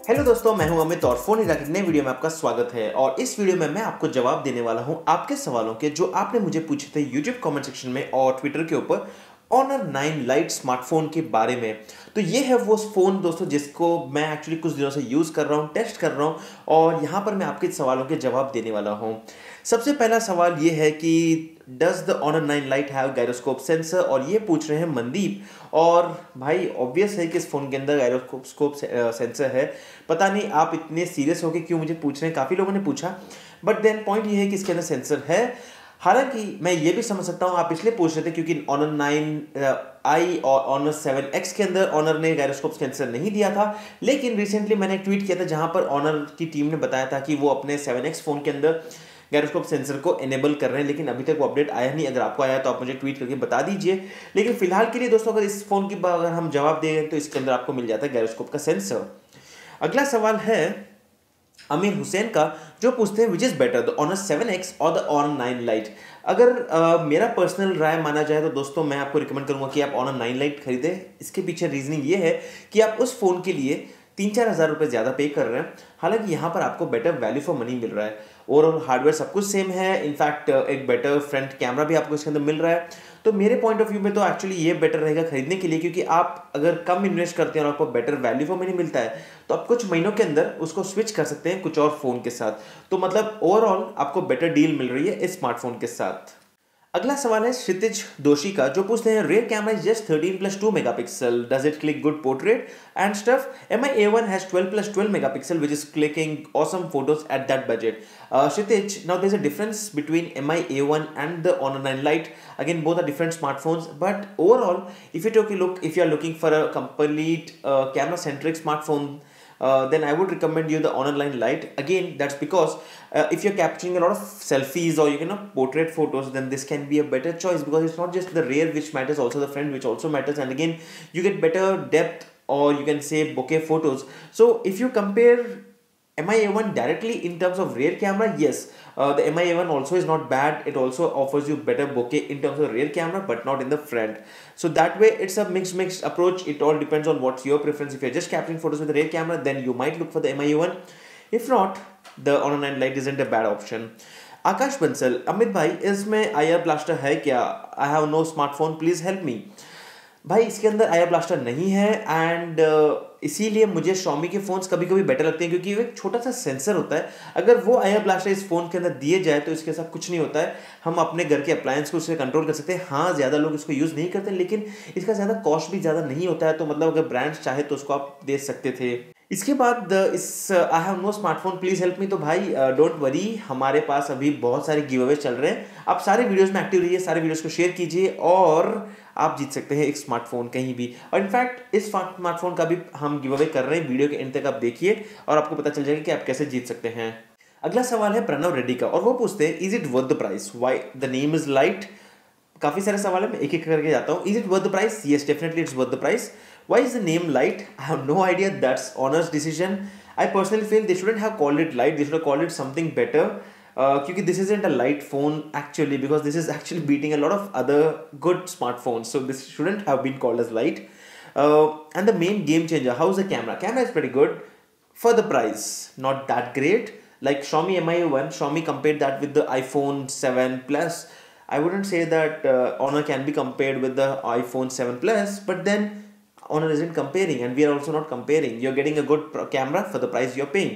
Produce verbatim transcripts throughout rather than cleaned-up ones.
Hello दोस्तों, मैं हूं अमित और फोन इराक नए वीडियो में आपका स्वागत है। और इस वीडियो में मैं आपको जवाब देने वाला हूं आपके सवालों के जो आपने मुझे पूछे थे यूट्यूब कमेंट सेक्शन में और ट्विटर के ऊपर ऑनर नाइन लाइट स्मार्टफोन के बारे में। तो ये है वो फोन दोस्तों जिसको मैं एक्चुअली कुछ दिनों से यूज़ कर रहा हूँ, टेस्ट कर रहा हूँ और यहाँ पर मैं आपके सवालों के जवाब देने वाला हूँ। सबसे पहला सवाल ये है कि does the Honor nine lite have gyroscope sensor, और ये पूछ रहे हैं मनदीप। और भाई ऑब्वियस है कि इस फ़ोन के अंदर गायरोस्कोप सेंसर है। पता नहीं आप इतने सीरियस होकर क्यों मुझे पूछ रहे हैं, काफ़ी लोगों ने पूछा, बट देन पॉइंट ये है कि इसके अंदर सेंसर है। हालांकि मैं ये भी समझ सकता हूँ आप इसलिए पूछ रहे थे क्योंकि ऑनर नाइन आई और ऑनर सेवन एक्स के अंदर ऑनर ने गायरोस्कोप सेंसर नहीं दिया था। लेकिन रिसेंटली मैंने एक ट्वीट किया था जहां पर ऑनर की टीम ने बताया था कि वो अपने सेवन एक्स फ़ोन के अंदर गायरोस्कोप सेंसर को एनेबल कर रहे हैं, लेकिन अभी तक वो अपडेट आया नहीं। अगर आपको आया तो आप मुझे ट्वीट करके बता दीजिए। लेकिन फिलहाल के लिए दोस्तों अगर इस फोन की अगर हम जवाब दें तो इसके अंदर आपको मिल जाता है गायरोस्कोप का सेंसर। अगला सवाल है अमीर हुसैन का, जो पूछते हैं which is better the Honor seven X और द ऑनर नाइन लाइट। अगर uh, मेरा पर्सनल राय माना जाए तो दोस्तों मैं आपको रिकमेंड करूंगा कि आप ऑनर नाइन लाइट खरीदें। इसके पीछे रीजनिंग ये है कि आप उस फोन के लिए तीन चार हज़ार रुपये ज़्यादा पे कर रहे हैं, हालांकि यहाँ पर आपको बेटर वैल्यू फॉर मनी मिल रहा है। ओवरऑल हार्डवेयर सब कुछ सेम है, इनफैक्ट एक बेटर फ्रंट कैमरा भी आपको इसके अंदर मिल रहा है। तो मेरे पॉइंट ऑफ व्यू में तो एक्चुअली ये बेटर रहेगा खरीदने के लिए, क्योंकि आप अगर कम इन्वेस्ट करते हैं और आपको बेटर वैल्यू फॉर मनी मिलता है तो आप कुछ महीनों के अंदर उसको स्विच कर सकते हैं कुछ और फोन के साथ। तो मतलब ओवरऑल आपको बेटर डील मिल रही है इस स्मार्टफोन के साथ। अगला सवाल है क्षितिज दोषी का, जो पूछते हैं rear camera is just thirteen plus two megapixel, does it click good portrait and stuff. M I A one has twelve plus twelve megapixel which is clicking awesome photos at that budget. uh, Kshitij, now there's a difference between M I A one and the Honor nine Lite. Again, both are different smartphones, but overall if you take a look, if you are looking for a complete uh, camera centric smartphone, Uh, then I would recommend you the Honor nine Lite. Again, that's because uh, if you're capturing a lot of selfies or you know portrait photos, then this can be a better choice, because it's not just the rear which matters, also the front which also matters. And again, you get better depth, or you can say bokeh photos. So if you compare M I A one directly in terms of rear camera, yes, uh, the M I A one also is not bad. It also offers you better bokeh in terms of rear camera, but not in the front. So that way it's a mixed mixed approach. It all depends on what's your preference. If you're just capturing photos with the rear camera, then you might look for the M I A one. If not, the Honor nine Lite isn't a bad option. Akash Bansal, Amit भाई इसमें I R blaster है क्या? I have no smartphone, please help me. भाई इसके अंदर आई R blaster नहीं है, and uh, इसीलिए मुझे Xiaomi के फोन्स कभी कभी बेटर लगते हैं, क्योंकि वो एक छोटा सा सेंसर होता है। अगर वो आई आर ब्लास्टर इस फोन के अंदर दिए जाए तो इसके साथ कुछ नहीं होता है, हम अपने घर के अप्लायंस को उससे कंट्रोल कर सकते हैं। हाँ, ज़्यादा लोग इसको यूज़ नहीं करते, लेकिन इसका ज़्यादा कॉस्ट भी ज़्यादा नहीं होता है। तो मतलब अगर ब्रांड्स चाहे तो उसको आप दे सकते थे। इसके बाद इस I have no smartphone please help me, तो भाई डोंट वरी, हमारे पास अभी बहुत सारे गिव अवे चल रहे हैं। आप सारे वीडियोस में एक्टिव रहिए, सारे वीडियोस को शेयर कीजिए और आप जीत सकते हैं एक स्मार्टफोन कहीं भी। और इनफैक्ट इस स्मार्टफोन का भी हम गिव अवे कर रहे हैं, वीडियो के एंड तक आप देखिए और आपको पता चल जाएगा कि आप कैसे जीत सकते हैं। अगला सवाल है प्रणव रेड्डी का, और वो पूछते हैं is it worth the price, why the name is lite. काफी सारे सवाल है, मैं एक एक करके जाता हूँ। Is it worth the price? Yes, definitely it's worth the price. Why is the name Light? I have no idea. That's Honor's decision. I personally feel they shouldn't have called it Light. They should have called it something better. Uh, क्योंकि this isn't a light phone actually, because this is actually beating a lot of other good smartphones. So this shouldn't have been called as Light. Uh, and the main game changer, how's the camera? Camera is pretty good for the price. Not that great. Like Xiaomi M I A one, Xiaomi compared that with the iPhone seven Plus. I wouldn't say that uh, Honor can be compared with the iPhone seven Plus, but then Honor isn't comparing, and we are also not comparing. You're getting a good camera for the price you're paying.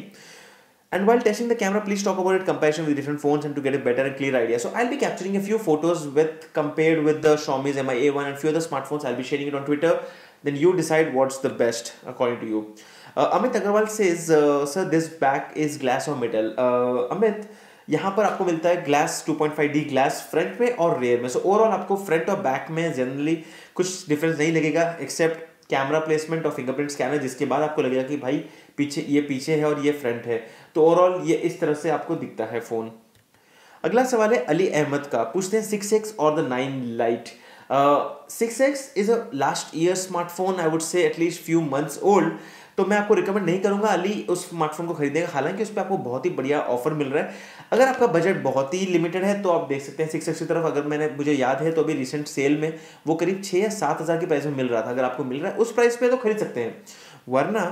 And while testing the camera, please talk about it comparison with different phones and to get a better and clear idea. So I'll be capturing a few photos with compared with the Xiaomi's M I A one and few other smartphones. I'll be sharing it on Twitter. Then you decide what's the best according to you. Uh, Amit Agarwal says, uh, sir, this back is glass or metal. Uh, Amit, यहाँ पर आपको मिलता है glass two point five D glass front में और rear में। So overall आपको front और बैक में जनरली कुछ डिफरेंस नहीं लगेगा, एक्सेप्ट कैमरा प्लेसमेंट और फिंगरप्रिंट स्कैनर, जिसके बाद आपको लगेगा कि भाई पीछे ये पीछे है और ये फ्रंट है। तो ओवरऑल ये इस तरह से आपको दिखता है फोन। अगला सवाल है अली अहमद का, पूछते हैं सिक्स एक्स और the nine lite. Six X is a last year smartphone, I would say at least few months old. तो मैं आपको रिकमेंड नहीं करूंगा अली उस स्मार्टफोन को खरीदेगा, हालांकि उस पर आपको बहुत ही बढ़िया ऑफर मिल रहा है। अगर आपका बजट बहुत ही लिमिटेड है तो आप देख सकते हैं सिक्स एक्स की तरफ। अगर मैंने मुझे याद है तो अभी रिसेंट सेल में वो करीब छः या सात हज़ार के प्राइस में मिल रहा था। अगर आपको मिल रहा है उस प्राइस पे तो खरीद सकते हैं, वरना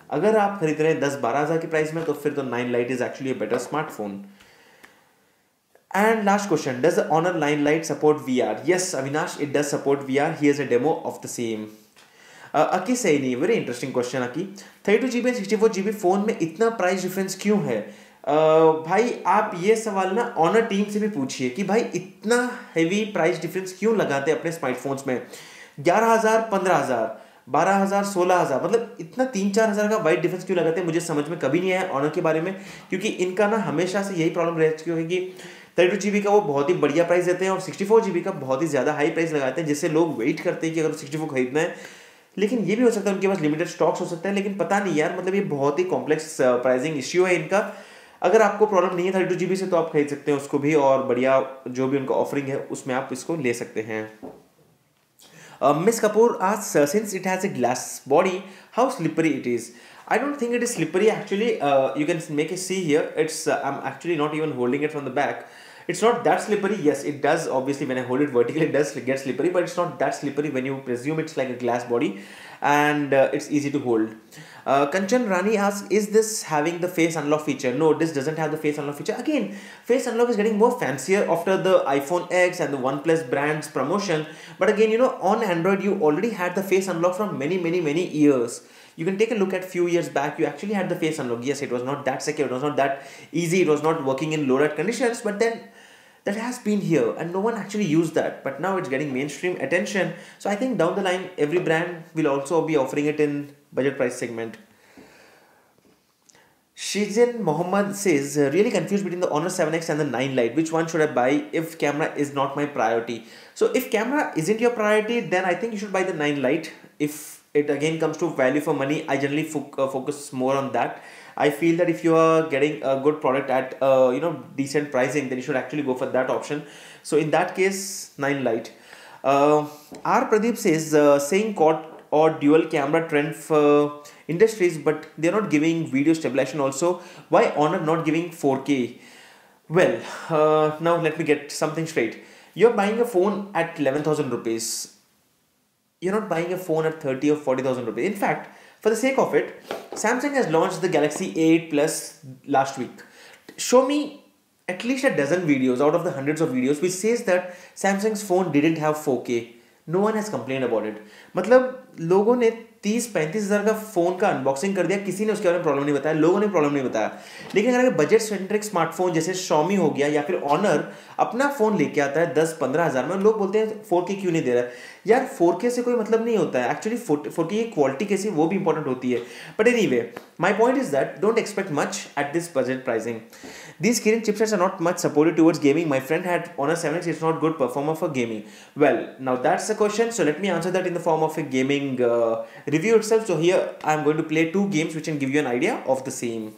अगर आप खरीद रहे हैं दस बारह हज़ार की प्राइस में तो फिर तो nine lite is actually a better smartphone. And last question, does the Honor nine Lite support V R? Yes, Avinash, it does support V R. Here's a demo of the same. Uh, Aki Saini, very interesting question Aki. Thirty two G B and sixty four G B phone में इतना price difference क्यों है? uh, भाई आप ये सवाल ना honour team से भी पूछिए कि भाई इतना हेवी प्राइस डिफरेंस क्यों लगाते हैं अपने स्मार्टफोन्स में. ग्यारह हज़ार, पंद्रह हज़ार, बारह हज़ार, सोलह हज़ार, मतलब इतना तीन चार हज़ार का वाइड डिफरेंस क्यों लगाते हैं, मुझे समझ में कभी नहीं आया ऑनर के बारे में. क्योंकि इनका ना हमेशा से यही प्रॉब्लम रहती है कि थर्टी टू जी बी का वो बहुत ही बढ़िया प्राइस देते हैं और सिक्सटी फोर जी बी का बहुत ही ज़्यादा हाई प्राइस लगाते हैं, जिससे लोग वेट करते हैं कि अगर सिक्सटी फोर खरीदना है. लेकिन ये भी हो सकता है उनके पास लिमिटेड स्टॉक्स हो सकते हैं, लेकिन पता नहीं यार, मतलब ये बहुत ही कॉम्प्लेक्स प्राइसिंग इश्यू है इनका. अगर आपको प्रॉब्लम नहीं है थर्टी टू जी बी से तो आप खरीद सकते हैं उसको भी, और बढ़िया जो भी उनका ऑफरिंग है उसमें आप इसको ले सकते हैं. Miss Kapoor asks, since it has a glass body, how slippery it is? I don't think it is slippery actually. Uh, you can make it see here. It's uh, I'm actually not even holding it from the back. It's not that slippery. Yes, it does. Obviously, when I hold it vertically, it does get slippery, but it's not that slippery when you presume it's like a glass body, and uh, it's easy to hold. Uh, Kanchan Rani asks, is this having the face unlock feature? No, this doesn't have the face unlock feature. Again, face unlock is getting more fancier after the iPhone X and the OnePlus brand's promotion. But again, you know, on Android, you already had the face unlock from many, many, many years. You can take a look at few years back, you actually had the face unlock. Yes, it was not that secure, it was not that easy, it was not working in low light conditions, but then that has been here and no one actually used that. But now it's getting mainstream attention. So I think down the line, every brand will also be offering it in budget price segment. Shizin Mohammed says, uh, really confused between the Honor seven X and the nine Lite. Which one should I buy if camera is not my priority? So if camera isn't your priority, then I think you should buy the nine Lite. If it again comes to value for money, I generally fo uh, focus more on that. I feel that if you are getting a good product at uh, you know decent pricing, then you should actually go for that option. So in that case, nine Lite. Uh, R Pradeep says, uh, saying quad or dual camera trend for industries, but they're not giving video stabilization also. Why Honor not giving four K? Well, uh, now let me get something straight. You're buying a phone at eleven thousand rupees. You're not buying a phone at thirty or forty thousand rupees. In fact, for the sake of it, Samsung has launched the Galaxy A eight Plus last week. Show me at least a dozen videos out of the hundreds of videos which says that Samsung's phone didn't have four K. No one has complained about it. मतलब लोगों ने तीस पैंतीस हज़ार का phone का unboxing कर दिया, किसी ने उसके बारे में प्रॉब्लम नहीं बताया, लोगों ने प्रॉब्लम नहीं बताया. लेकिन अगर बजट सेंट्रिक स्मार्टफोन जैसे Xiaomi हो गया या फिर ऑनर अपना फ़ोन लेके आता है दस पंद्रह हज़ार में, लोग बोलते हैं फोर के क्यों नहीं दे रहा है. यार फोर के से कोई मतलब नहीं होता है एक्चुअली. फोर के की क्वालिटी कैसी वो भी इंपॉर्टेंट होती है. But anyway, my point is that don't expect much at this budget pricing. These Kirin chipsets are not much supported towards gaming. My friend had Honor seven X, it's not good performer for gaming. Well, now that's the question. So let me answer that in the form of a gaming uh, review itself. So here I'm going to play two games which can give you an idea of the same.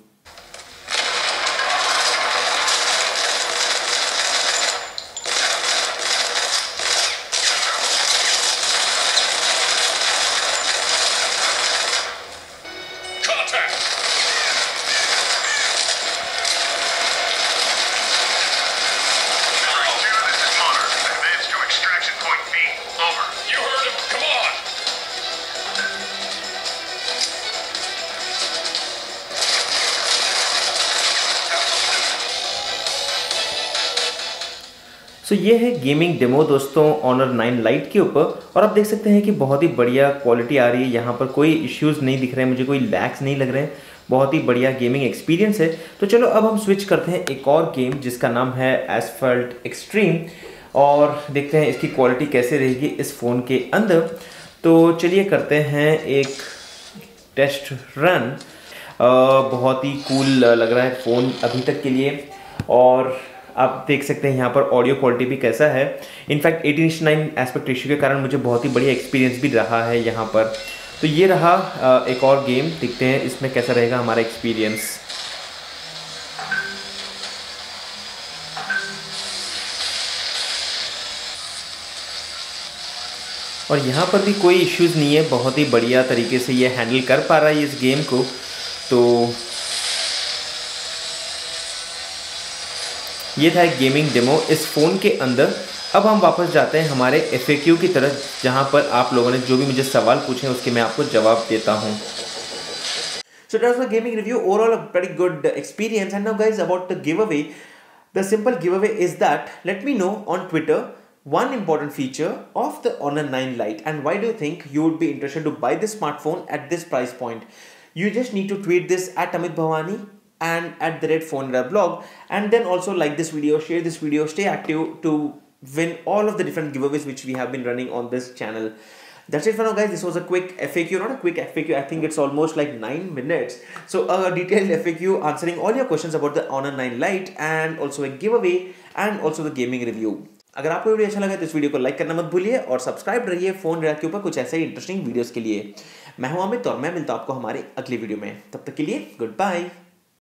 तो ये है gaming demo दोस्तों Honor nine Lite के ऊपर, और आप देख सकते हैं कि बहुत ही बढ़िया क्वालिटी आ रही है. यहाँ पर कोई इश्यूज़ नहीं दिख रहे हैं मुझे, कोई लैग्स नहीं लग रहे हैं. बहुत ही बढ़िया गेमिंग एक्सपीरियंस है. तो चलो अब हम स्विच करते हैं एक और गेम जिसका नाम है एस्फल्ट एक्सट्रीम, और देखते हैं इसकी क्वालिटी कैसे रहेगी इस फ़ोन के अंदर. तो चलिए करते हैं एक टेस्ट रन. बहुत ही कूल लग रहा है फ़ोन अभी तक के लिए, और आप देख सकते हैं यहाँ पर ऑडियो क्वालिटी भी कैसा है. In fact eighteen is nine aspect ratio के कारण मुझे बहुत ही बढ़िया एक्सपीरियंस भी रहा है यहाँ पर. तो ये रहा एक और गेम, देखते हैं इसमें कैसा रहेगा हमारा एक्सपीरियंस. और यहाँ पर भी कोई इश्यूज़ नहीं है, बहुत ही बढ़िया तरीके से ये हैंडल कर पा रहा है इस गेम को. तो ये था एक गेमिंग डेमो इस फ़ोन के अंदर. अब हम वापस जाते हैं हमारे एफ ए क्यू की तरफ, जहां पर आप लोगों ने जो भी मुझे सवाल पूछे हैं उसके मैं आपको जवाब देता हूं. So that was a gaming review. Overall, a pretty good experience. And now, guys, about the giveaway. The simple giveaway is that let me know on Twitter one important feature of the Honor nine Lite and why do you think you would be interested to buy this smartphone at this price point. You just need to tweet this at Amit Bhavani and at the red phone blog, and then also like this video, share this video, stay active to win all of the different giveaways which we have been running on this channel. That's it for now, guys. This was a quick F A Q, not a quick F A Q. I think it's almost like nine minutes. So a detailed F A Q answering all your questions about the Honor nine Lite and also a giveaway and also the gaming review. अगर आपको video अच्छा लगा तो इस video को like करना मत भूलिए और सब्सक्राइब रहिए फोन के ऊपर कुछ ऐसे इंटरेस्टिंग वीडियोस के लिए। मैं हूं अमित और मैं मिलता हूं आपको हमारे अगली वीडियो में। तब तक के लिए गुड बाय।